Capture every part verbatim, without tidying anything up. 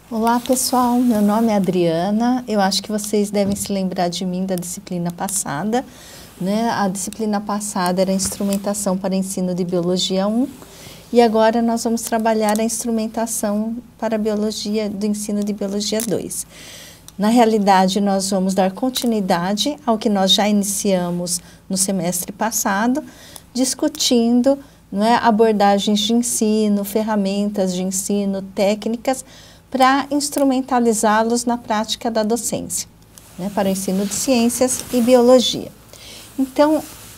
Olá pessoal, meu nome é Adriana, eu acho que vocês devem se lembrar de mim da disciplina passada, né? A disciplina passada era instrumentação para ensino de biologia um e agora nós vamos trabalhar a instrumentação para a biologia do ensino de biologia dois. Na realidade, nós vamos dar continuidade ao que nós já iniciamos no semestre passado, discutindo, não é, abordagens de ensino, ferramentas de ensino, técnicas, para instrumentalizá-los na prática da docência, né, para o ensino de ciências e biologia. Então,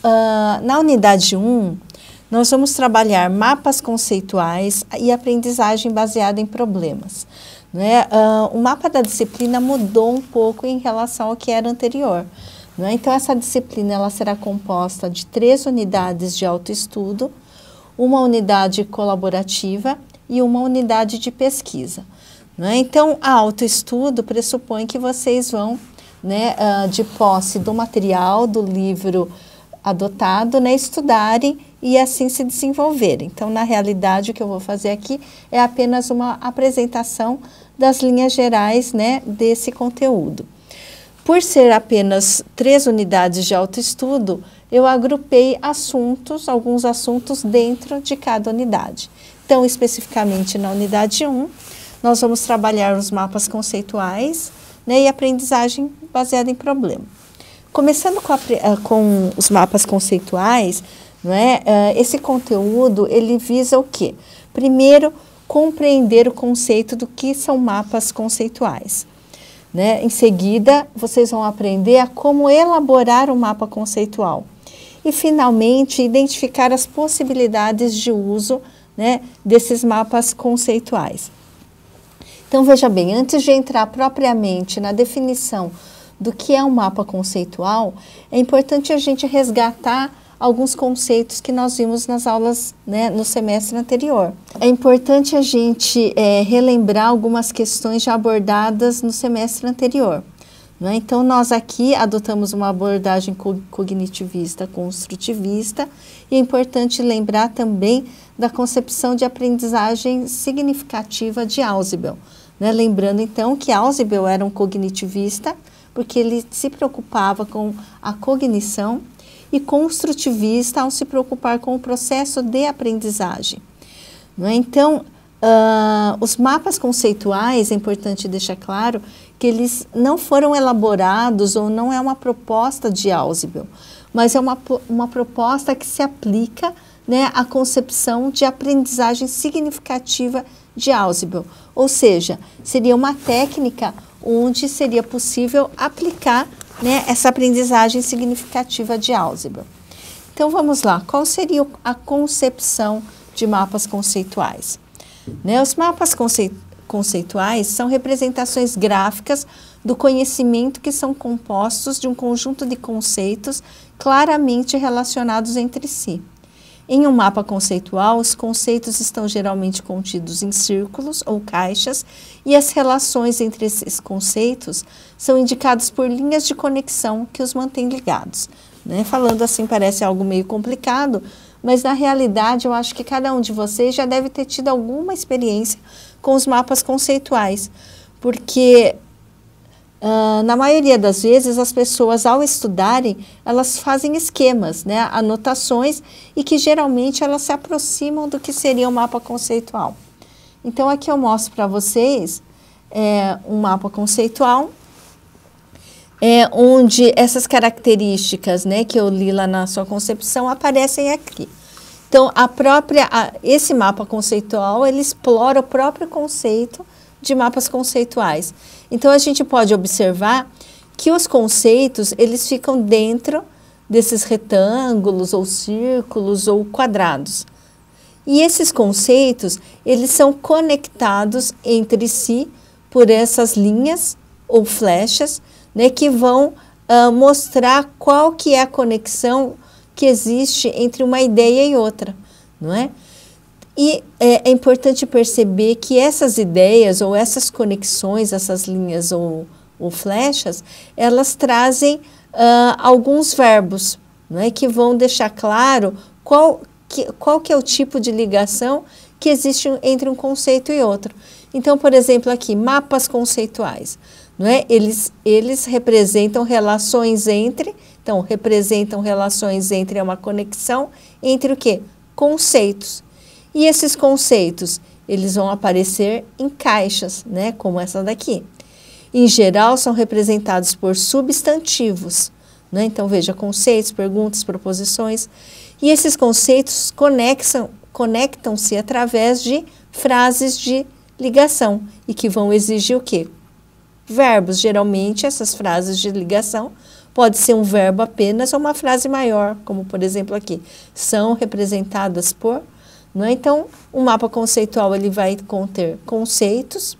uh, na unidade um, nós vamos trabalhar mapas conceituais e aprendizagem baseada em problemas. Né? Uh, o mapa da disciplina mudou um pouco em relação ao que era anterior. Né? Então, essa disciplina ela será composta de três unidades de autoestudo, uma unidade colaborativa e uma unidade de pesquisa. Né? Então, a autoestudo pressupõe que vocês vão, né, uh, de posse do material, do livro adotado, né, estudarem e assim se desenvolverem. Então, na realidade, o que eu vou fazer aqui é apenas uma apresentação das linhas gerais, né, desse conteúdo. Por ser apenas três unidades de autoestudo, eu agrupei assuntos, alguns assuntos dentro de cada unidade. Então, especificamente na unidade um, nós vamos trabalhar os mapas conceituais, né, e aprendizagem baseada em problema. Começando com, a, com os mapas conceituais, não é, esse conteúdo ele visa o quê? Primeiro, compreender o conceito do que são mapas conceituais. Né? Em seguida, vocês vão aprender a como elaborar um mapa conceitual. E, finalmente, identificar as possibilidades de uso, né, desses mapas conceituais. Então, veja bem, antes de entrar propriamente na definição do que é um mapa conceitual, é importante a gente resgatar alguns conceitos que nós vimos nas aulas, né, no semestre anterior. É importante a gente é, relembrar algumas questões já abordadas no semestre anterior. Né? Então, nós aqui adotamos uma abordagem cognitivista, construtivista, e é importante lembrar também da concepção de aprendizagem significativa de Ausubel. Né? Lembrando, então, que Ausubel era um cognitivista, porque ele se preocupava com a cognição, e construtivista ao se preocupar com o processo de aprendizagem. Não é? Então, uh, os mapas conceituais, é importante deixar claro que eles não foram elaborados ou não é uma proposta de Ausubel, mas é uma, uma proposta que se aplica, né, à concepção de aprendizagem significativa de Ausubel, ou seja, seria uma técnica onde seria possível aplicar, né, essa aprendizagem significativa de Ausubel. Então, vamos lá. Qual seria a concepção de mapas conceituais? Né, os mapas conceit conceituais são representações gráficas do conhecimento que são compostos de um conjunto de conceitos claramente relacionados entre si. Em um mapa conceitual, os conceitos estão geralmente contidos em círculos ou caixas e as relações entre esses conceitos são indicadas por linhas de conexão que os mantêm ligados. Né? Falando assim parece algo meio complicado, mas na realidade eu acho que cada um de vocês já deve ter tido alguma experiência com os mapas conceituais, porque Uh, na maioria das vezes, as pessoas, ao estudarem, elas fazem esquemas, né, anotações, e que geralmente elas se aproximam do que seria um mapa conceitual. Então, aqui eu mostro para vocês é, um mapa conceitual, é, onde essas características, né, que eu li lá na sua concepção aparecem aqui. Então, a própria, a, esse mapa conceitual, ele explora o próprio conceito de mapas conceituais. Então, a gente pode observar que os conceitos, eles ficam dentro desses retângulos, ou círculos, ou quadrados. E esses conceitos, eles são conectados entre si por essas linhas ou flechas, né, que vão uh, mostrar qual que é a conexão que existe entre uma ideia e outra, não é? E é, é importante perceber que essas ideias ou essas conexões, essas linhas ou, ou flechas, elas trazem uh, alguns verbos, né, que vão deixar claro qual que, qual que é o tipo de ligação que existe entre um conceito e outro. Então, por exemplo, aqui, mapas conceituais, não é? Eles, eles representam relações entre, então, representam relações entre, é uma conexão entre o quê? Conceitos. E esses conceitos, eles vão aparecer em caixas, né? Como essa daqui. Em geral, são representados por substantivos, né? Então, veja, conceitos, perguntas, proposições. E esses conceitos conexam, conectam-se através de frases de ligação e que vão exigir o quê? Verbos. Geralmente, essas frases de ligação pode ser um verbo apenas ou uma frase maior, como, por exemplo, aqui. São representadas por... Não é? Então, o mapa conceitual ele vai conter conceitos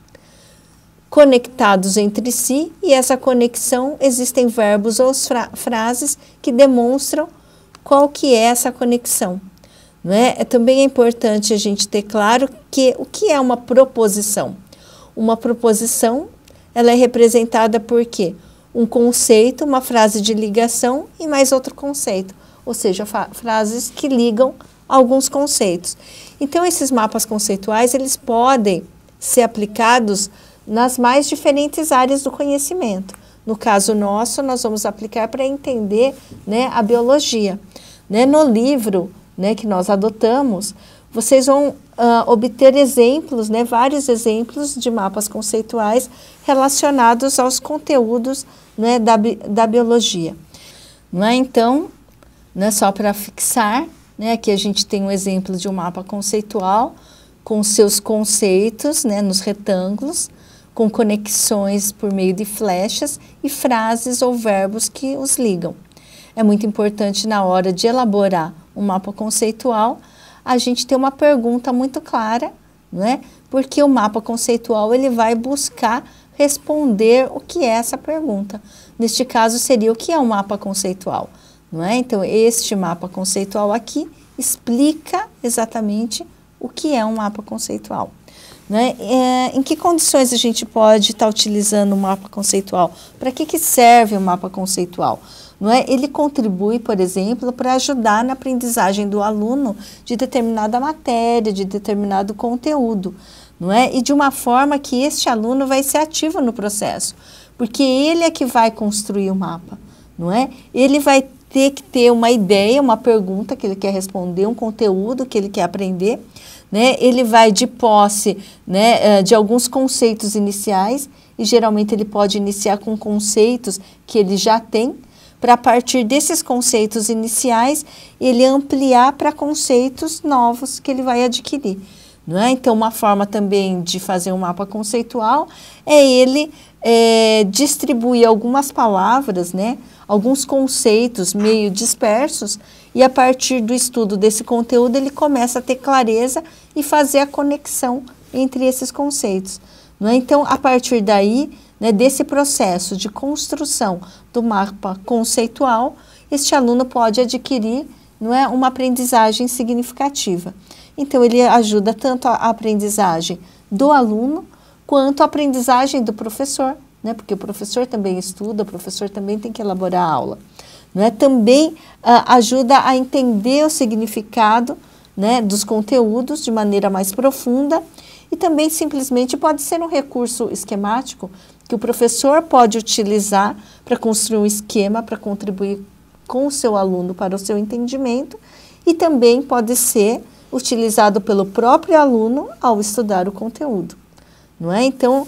conectados entre si e essa conexão existem verbos ou fra frases que demonstram qual que é essa conexão. Não é? É, também é importante a gente ter claro que o que é uma proposição. Uma proposição ela é representada por quê? Um conceito, uma frase de ligação e mais outro conceito, ou seja, frases que ligam alguns conceitos. Então, esses mapas conceituais, eles podem ser aplicados nas mais diferentes áreas do conhecimento. No caso nosso, nós vamos aplicar para entender, né, a biologia. Né? No livro, né, que nós adotamos, vocês vão uh, obter exemplos, né, vários exemplos de mapas conceituais relacionados aos conteúdos, né, da, da biologia. Não é? Então, né, só para fixar, né, aqui a gente tem um exemplo de um mapa conceitual com seus conceitos, né, nos retângulos, com conexões por meio de flechas e frases ou verbos que os ligam. É muito importante na hora de elaborar um mapa conceitual, a gente ter uma pergunta muito clara, né, porque o mapa conceitual ele vai buscar responder o que é essa pergunta. Neste caso seria o que é um mapa conceitual. Não é? Então, este mapa conceitual aqui explica exatamente o que é um mapa conceitual. Né? É, em que condições a gente pode estar utilizando o mapa conceitual? Para que, que serve o mapa conceitual? Não é? Ele contribui, por exemplo, para ajudar na aprendizagem do aluno de determinada matéria, de determinado conteúdo. Não é? E de uma forma que este aluno vai ser ativo no processo, porque ele é que vai construir o mapa. Não é? Ele vai ter que ter uma ideia, uma pergunta que ele quer responder, um conteúdo que ele quer aprender, né? Ele vai de posse, né, de alguns conceitos iniciais, e geralmente ele pode iniciar com conceitos que ele já tem, para a partir desses conceitos iniciais, ele ampliar para conceitos novos que ele vai adquirir. Não é? Então, uma forma também de fazer um mapa conceitual é ele é, distribuir algumas palavras, né, alguns conceitos meio dispersos, e a partir do estudo desse conteúdo ele começa a ter clareza e fazer a conexão entre esses conceitos. Não é? Então, a partir daí, né, desse processo de construção do mapa conceitual, este aluno pode adquirir, não é, uma aprendizagem significativa. Então, ele ajuda tanto a aprendizagem do aluno, quanto a aprendizagem do professor, né? Porque o professor também estuda, o professor também tem que elaborar a aula. Não é? Também uh, ajuda a entender o significado, né, dos conteúdos de maneira mais profunda, e também simplesmente pode ser um recurso esquemático que o professor pode utilizar para construir um esquema, para contribuir com o seu aluno para o seu entendimento, e também pode ser utilizado pelo próprio aluno ao estudar o conteúdo. Não é? Então,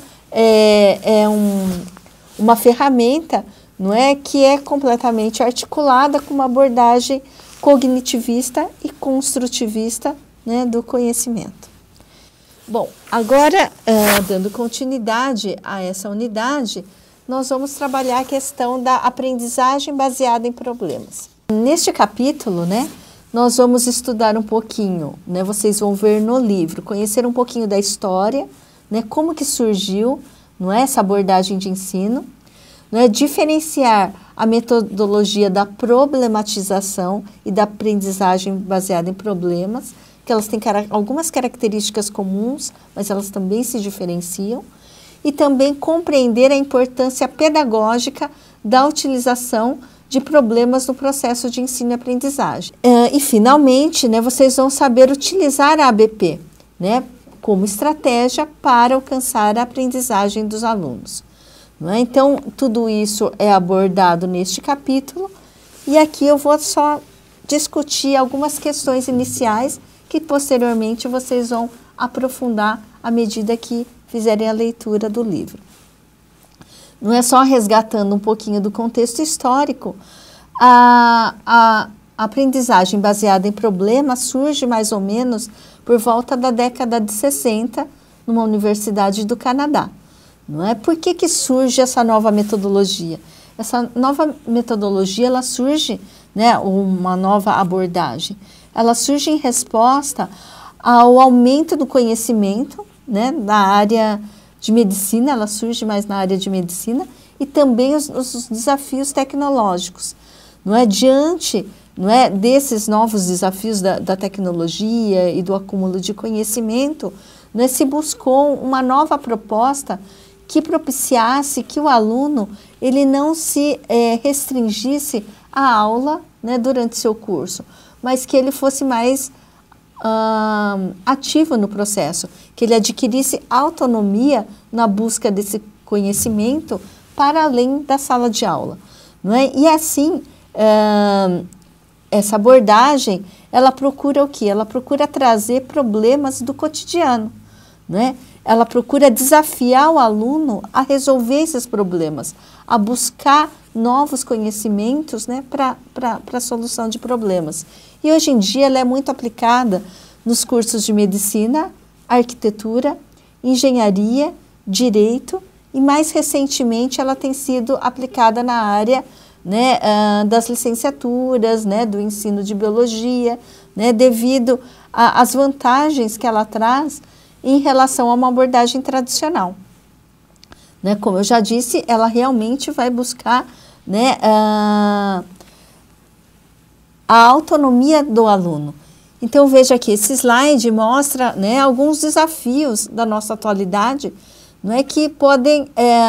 é, é um, uma ferramenta, não é, que é completamente articulada com uma abordagem cognitivista e construtivista, né, do conhecimento. Bom, agora, uh, dando continuidade a essa unidade, nós vamos trabalhar a questão da aprendizagem baseada em problemas. Neste capítulo, né, nós vamos estudar um pouquinho, né, vocês vão ver no livro, conhecer um pouquinho da história, né, como que surgiu, não é, essa abordagem de ensino, não é, diferenciar a metodologia da problematização e da aprendizagem baseada em problemas, que elas têm cara- algumas características comuns, mas elas também se diferenciam, e também compreender a importância pedagógica da utilização de problemas no processo de ensino e aprendizagem. Uh, e, finalmente, né, vocês vão saber utilizar a A B P, né, como estratégia para alcançar a aprendizagem dos alunos. Não é? Então, tudo isso é abordado neste capítulo, e aqui eu vou só discutir algumas questões iniciais que posteriormente vocês vão aprofundar à medida que fizerem a leitura do livro. Não é só resgatando um pouquinho do contexto histórico, a, a aprendizagem baseada em problemas surge mais ou menos por volta da década de sessenta, numa universidade do Canadá. Não é? Por que que surge essa nova metodologia? Essa nova metodologia, ela surge, né, uma nova abordagem, ela surge em resposta ao aumento do conhecimento, né, na área de medicina, ela surge mais na área de medicina, e também os, os desafios tecnológicos. Não é? Diante, não é, desses novos desafios da, da tecnologia e do acúmulo de conhecimento, não é, se buscou uma nova proposta que propiciasse que o aluno ele não se é, restringisse à aula, né, durante seu curso, mas que ele fosse mais uh, ativo no processo, que ele adquirisse autonomia na busca desse conhecimento para além da sala de aula. Não é? E assim, uh, essa abordagem, ela procura o quê? Ela procura trazer problemas do cotidiano, né? Ela procura desafiar o aluno a resolver esses problemas, a buscar novos conhecimentos, né, para a solução de problemas. E hoje em dia ela é muito aplicada nos cursos de medicina, arquitetura, engenharia, direito, e mais recentemente ela tem sido aplicada na área, né, uh, das licenciaturas, né, do ensino de biologia, né, devido às vantagens que ela traz em relação a uma abordagem tradicional. Né, como eu já disse, ela realmente vai buscar, né, a, a autonomia do aluno. Então, veja aqui, esse slide mostra, né, alguns desafios da nossa atualidade, não é, que podem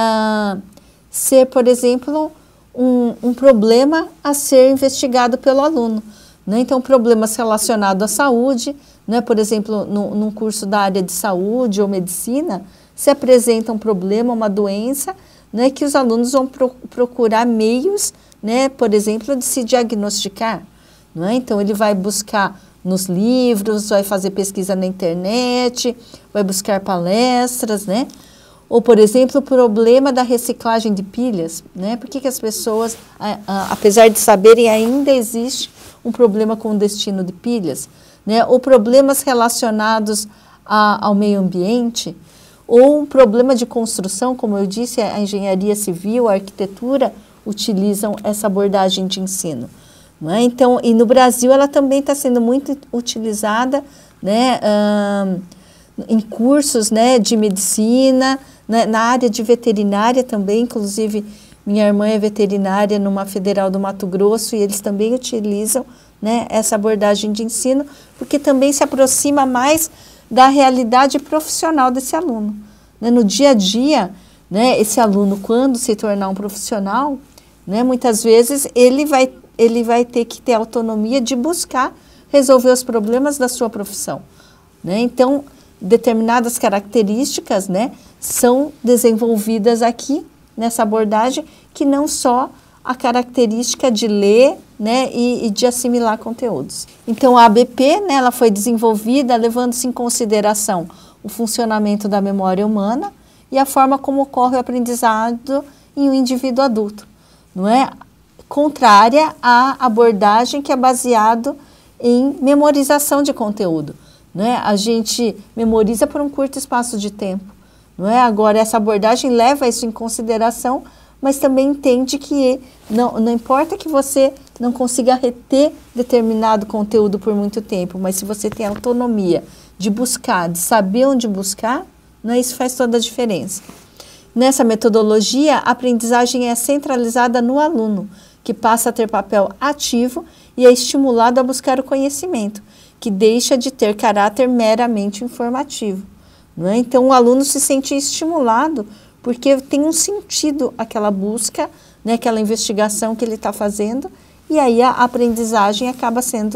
é, ser, por exemplo, um, um problema a ser investigado pelo aluno. Né? Então, problemas relacionados à saúde, né? Por exemplo, no, num curso da área de saúde ou medicina, se apresenta um problema, uma doença, né, que os alunos vão pro, procurar meios, né, por exemplo, de se diagnosticar. Não é? Então, ele vai buscar nos livros, vai fazer pesquisa na internet, vai buscar palestras, né? Ou, por exemplo, o problema da reciclagem de pilhas, né? Por que que as pessoas, a, a, apesar de saberem, ainda existe um problema com o destino de pilhas, né? Ou problemas relacionados a, ao meio ambiente, ou um problema de construção, como eu disse, a engenharia civil, a arquitetura utilizam essa abordagem de ensino. Não é? Então, e no Brasil ela também está sendo muito utilizada, né, hum, em cursos, né, de medicina, né, na área de veterinária também, inclusive minha irmã é veterinária numa federal do Mato Grosso e eles também utilizam, né, essa abordagem de ensino, porque também se aproxima mais da realidade profissional desse aluno. Né? No dia a dia, né, esse aluno, quando se tornar um profissional, né, muitas vezes ele vai, ele vai ter que ter autonomia de buscar resolver os problemas da sua profissão. Né? Então, determinadas características, né, são desenvolvidas aqui nessa abordagem, que não só a característica de ler, né, e, e de assimilar conteúdos. Então, a A B P, né, ela foi desenvolvida levando-se em consideração o funcionamento da memória humana e a forma como ocorre o aprendizado em um indivíduo adulto, não é? Contrária à abordagem que é baseado em memorização de conteúdo, né? A gente memoriza por um curto espaço de tempo, não é? Agora, essa abordagem leva isso em consideração, mas também entende que não, não importa que você não consiga reter determinado conteúdo por muito tempo, mas se você tem autonomia de buscar, de saber onde buscar, né, isso faz toda a diferença. Nessa metodologia, a aprendizagem é centralizada no aluno, que passa a ter papel ativo e é estimulado a buscar o conhecimento, que deixa de ter caráter meramente informativo. Não é? Então, o aluno se sente estimulado porque tem um sentido aquela busca, né, aquela investigação que ele está fazendo, e aí a aprendizagem acaba sendo,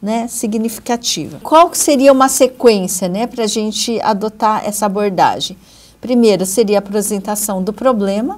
né, significativa. Qual seria uma sequência, né, para a gente adotar essa abordagem? Primeiro seria a apresentação do problema,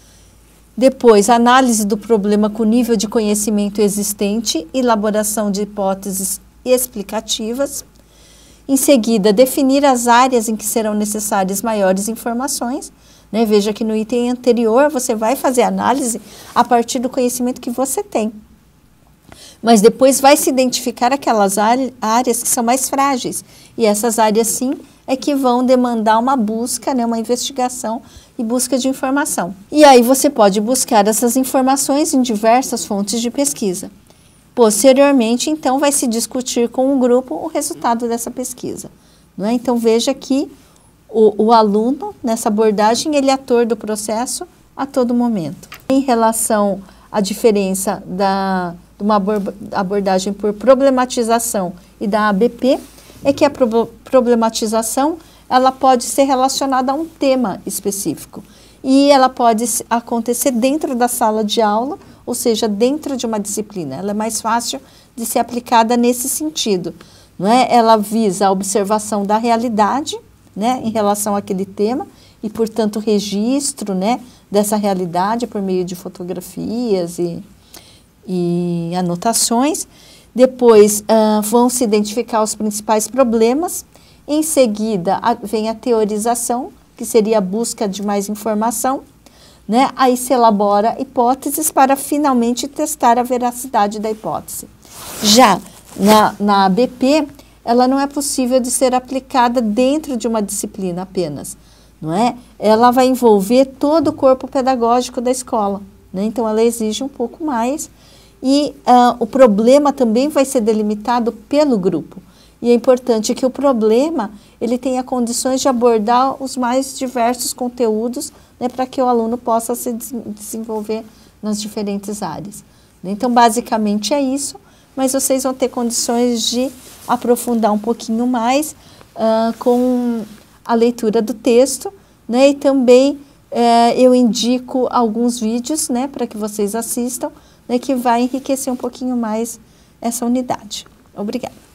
depois análise do problema com nível de conhecimento existente, elaboração de hipóteses explicativas. Em seguida, definir as áreas em que serão necessárias maiores informações. Né? Veja que no item anterior você vai fazer análise a partir do conhecimento que você tem. Mas depois vai se identificar aquelas áreas que são mais frágeis. E essas áreas, sim, é que vão demandar uma busca, né, uma investigação e busca de informação. E aí você pode buscar essas informações em diversas fontes de pesquisa. Posteriormente, então, vai se discutir com o grupo o resultado dessa pesquisa. Não é? Então, veja que o, o aluno, nessa abordagem, ele é ator do processo a todo momento. Em relação à diferença da, de uma abordagem por problematização e da A B P, é que a pro, problematização ela pode ser relacionada a um tema específico. E ela pode acontecer dentro da sala de aula, ou seja, dentro de uma disciplina. Ela é mais fácil de ser aplicada nesse sentido. Não é? Ela visa a observação da realidade, né, em relação àquele tema, e, portanto, o registro, né, dessa realidade por meio de fotografias e, e anotações. Depois, uh, vão se identificar os principais problemas. Em seguida, a, vem a teorização, que seria a busca de mais informação. Né? Aí se elabora hipóteses para finalmente testar a veracidade da hipótese. Já na, na A B P, ela não é possível de ser aplicada dentro de uma disciplina apenas. Não é? Ela vai envolver todo o corpo pedagógico da escola. Né? Então, ela exige um pouco mais. E uh, o problema também vai ser delimitado pelo grupo. E é importante que o problema ele tenha condições de abordar os mais diversos conteúdos, né, para que o aluno possa se des desenvolver nas diferentes áreas. Então, basicamente é isso, mas vocês vão ter condições de aprofundar um pouquinho mais uh, com a leitura do texto, né, e também uh, eu indico alguns vídeos, né, para que vocês assistam, né, que vai enriquecer um pouquinho mais essa unidade. Obrigada.